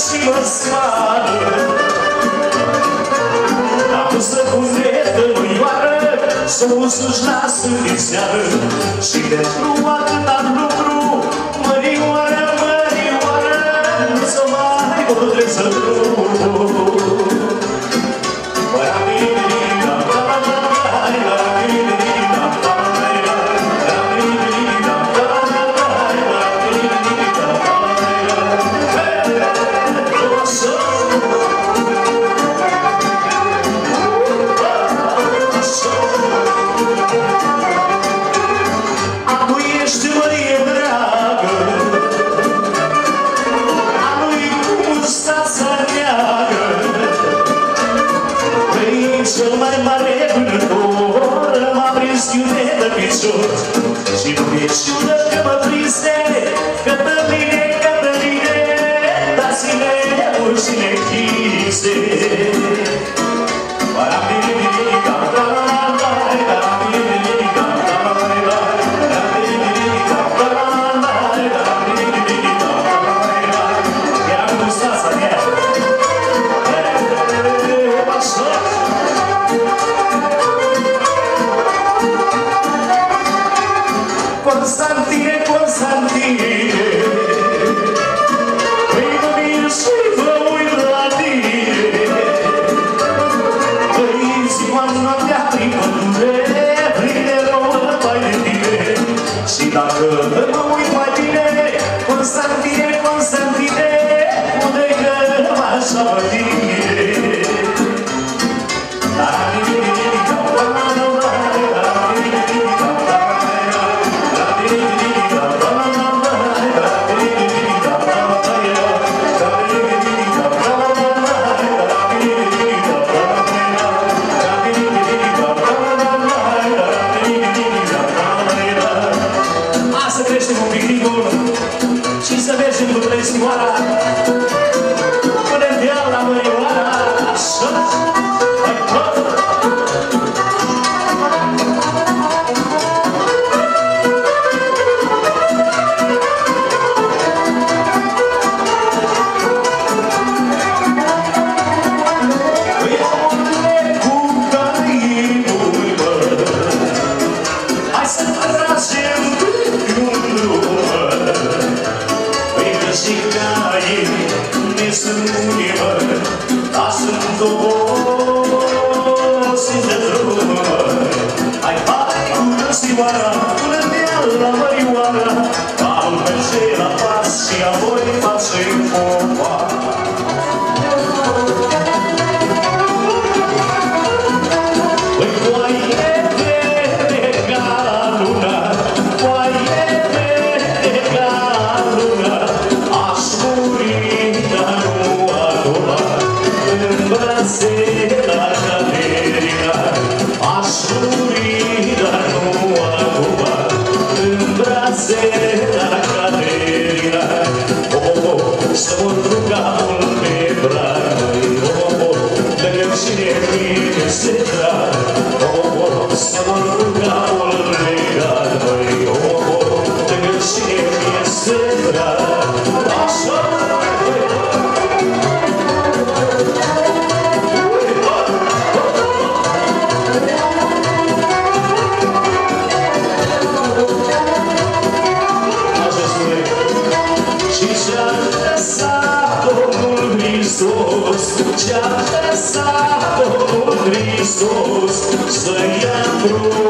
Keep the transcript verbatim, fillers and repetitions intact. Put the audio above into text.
și mă smară. Dacă să cundetă măioară, să o suși nasul din seară. Și pentru atâta lucru, mărioară, mărioară, nu să mai vorbesc să nu. Cel mai mare vânător m-a prins iune de picior. Și nu e ciudă că mă prinse Cătăline, Cătăline, dați-ne urșine chise. Constantine, Constantine, păi mă mir și vă uit la tine. Păi ziua noaptea prin pădure, pline rouă mai de tine. Și dacă mă uit mai bine, Constantine, Constantine, unde-i că mă așa mă tine? Și să mergem după Estimoara până-n deal la Mărioara. Așa, hai tot! Păi omule cu cainul, mă, hai să tragem gândul, mă. Și caii ne sunt unii, mă, dar sunt obosiți de drum, mă. Hai, hai, cu Estimoara, până deal la Mărioara, am merge la pas și apoi facem popa. Păi, foaie verde ca luna, foaie verde ca luna, aș muri, dar nu acum, în brațe la Caterina. Aș muri, dar nu acum, în brațe la Caterina. Oh, oh, să mă ruga mult pe brad, oh, oh, lângă cine mine se trag. Oh, oh, să mă ruga mult pe brad, oh, oh, lângă cine mine se trag. Așa! Și ce-a lăsat Domnul Hristos, ce-a lăsat Domnul Hristos, să ia